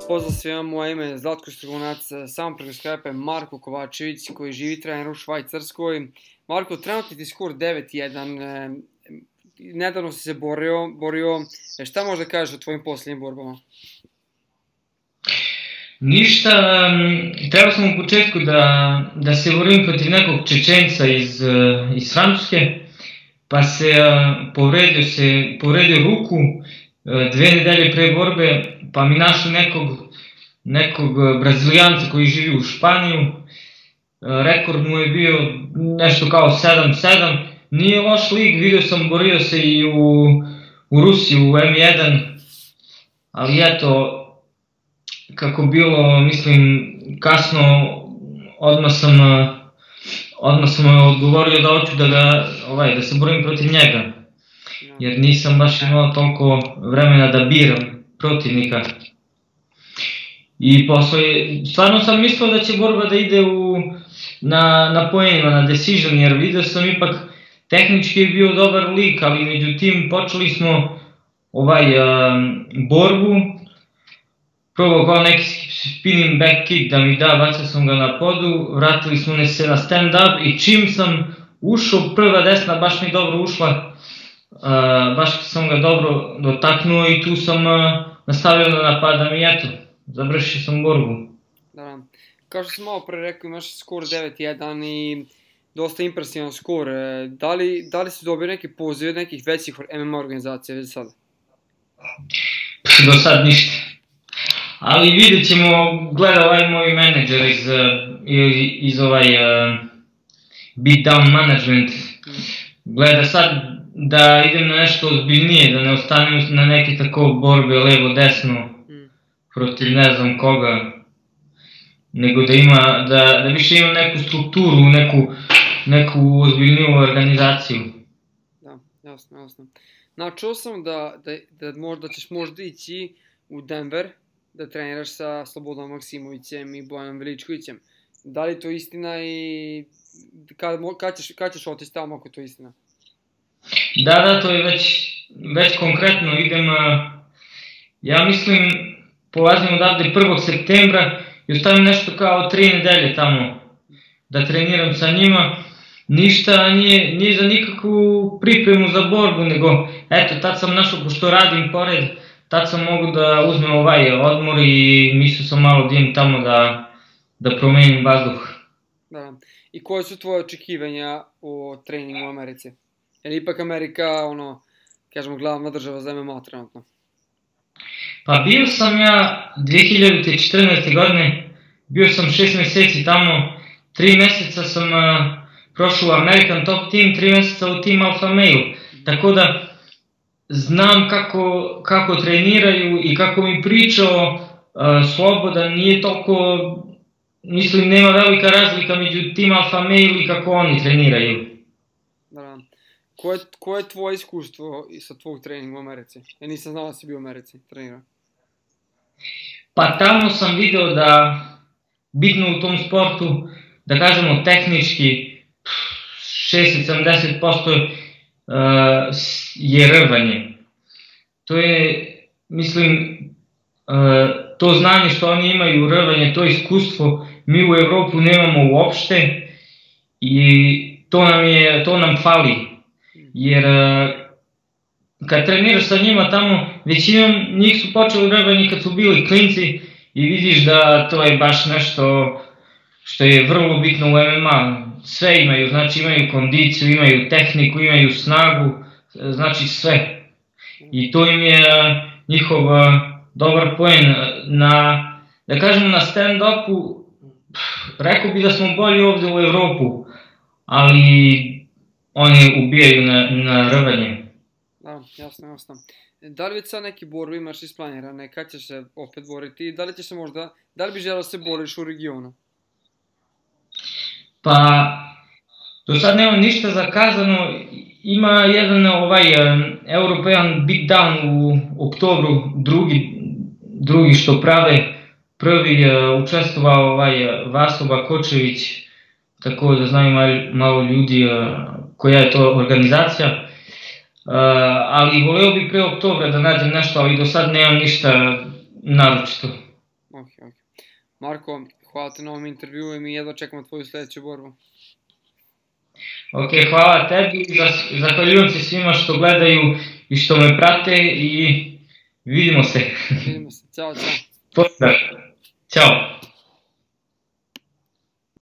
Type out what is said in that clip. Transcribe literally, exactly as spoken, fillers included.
pozdrav svima, moje ime je Zlatko Strugunac, samo preko Skype je Marko Kovačević koji živi trener u Švajcarskoj. Marko, trenutni ti skor devet jedan, nedavno si se borio, borio, šta možda kažeš o tvojim posljednjim borbama? Ništa, trebao sam u početku da, da se borim protiv nekog Čečenca iz, iz Francuske, pa se povredio, se povredio ruku dve nedelje pre borbe, pa mi našli nekog, nekog Brazilijanca koji živi u Španiju. Rekord mu je bio nešto kao sedam sedam, nije loš lig, vidio sam, borio se i u, u Rusiji u em jedan, ali eto, kako bilo, mislim, kasno, odmah sam, odmah sam odgovorio da hoću da, ga, ovaj, da se borim protiv njega, jer nisam baš imao toliko vremena da biram protivnika. I posle, stvarno sam mislio da će borba da ide u, na, na poenima, na decision, jer vidio sam ipak tehnički je bio dobar lik, ali međutim počeli smo ovaj, a, borbu, probao kao neki spinning back kick da mi da, bacio sam ga na podu, vratili smo se na stand up i čim sam ušao, prva desna baš mi dobro ušla, uh, baš sam ga dobro dotaknuo i tu sam uh, nastavio da napadam i eto, završio sam borbu. Da, kao što sam malo pre rekao, imaš skor devet jedan i dosta impresivan skor. Da li, da li si dobio neki poziv od nekih većih em em a organizacija već sada? Do sad ništa. Ali vidjet ćemo, gleda ovaj moj menadžer iz, iz, iz ovaj uh, beatdown management, gleda sad da idem na nešto ozbiljnije, da ne ostanem na neke tako borbe levo-desno protiv ne znam koga, nego da ima, da, da više ima neku strukturu, neku, neku ozbiljniju organizaciju. Da, jasno, jasno. Načuo sam da, da, da, možda, da ćeš možda ići u Denver, da treniraš sa Slobodom Maksimovićem i Bojanom Veličkovićem. Da li to istina i kad, kad, ćeš, kad ćeš otići tamo ako to istina? Da, da, to je već, već konkretno. Idem, ja mislim, polazim odavde prvog septembra i ostavim nešto kao tri nedelje tamo da treniram sa njima. Ništa nije, nije za nikakvu pripremu za borbu, nego eto, tad sam našao, pošto radim pored, tad sam mogu da uzmem ovaj odmor i mislio sam malo da idem tamo da, da promenim vazduh. Da. I koje su tvoje očekivanja o treningu u Americi? Jer ipak Amerika, ono, kažemo, glavna država za em em a trenutno. Pa bio sam ja dve hiljade četrnaeste. godine, bio sam šest meseci tamo, tri meseca sam uh, prošao u American Top Team, tri meseca u Team Alpha Male, tako da znam kako, kako treniraju i kako mi pričao uh, Slobodan, nije toliko, mislim, nema velika razlika među Team Alpha Male i kako oni treniraju. Da, koje, koje je tvoje iskustvo sa tvojeg treninga u Americi? Ja nisam znao da si bio u Americi trenirao. Pa tamo sam video da bitno u tom sportu, da kažemo tehnički, šezdeset do sedamdeset posto Uh, je rvanje. To je, mislim, uh, to znanje što oni imaju, rvanje, to iskustvo, mi u Evropu nemamo uopšte i to nam, je, to nam fali. Jer uh, kad treniraš sa njima tamo, većinom njih su počeli rvanje kad su bili klinci i vidiš da to je baš nešto što je vrlo bitno u em em a. Sve imaju, znači imaju kondiciju, imaju tehniku, imaju snagu, znači sve. I to im je njihov dobar poen. Na, da kažemo, na stand-upu, rekao bi da smo bolji ovde u Evropu, ali oni ubijaju na, na rvanje. Da, jasno, jasno. Da li već sad neki borbi imaš isplanirane, kad ćeš se opet boriti, da li ćeš se možda, da li bi želeo se boriš u regionu? Pa, do sad nema ništa zakazano, ima jedan ovaj European Beatdown u oktobru, drugi, drugi što prave, prvi učestvovao ovaj Vaso Bakočević, tako da znaju malo, malo ljudi koja je to organizacija, ali voleo bih pre oktobra da nađem nešto, ali do sad nemam ništa naročito. Ok, ok. Marko, hvala ti na ovom intervjuu i mi jedva čekamo tvoju sljedeću borbu. Ok, hvala tebi, zahvaljujem se svima što gledaju i što me prate i vidimo se. Vidimo se, ćao, ćao. Pozdrav, ćao.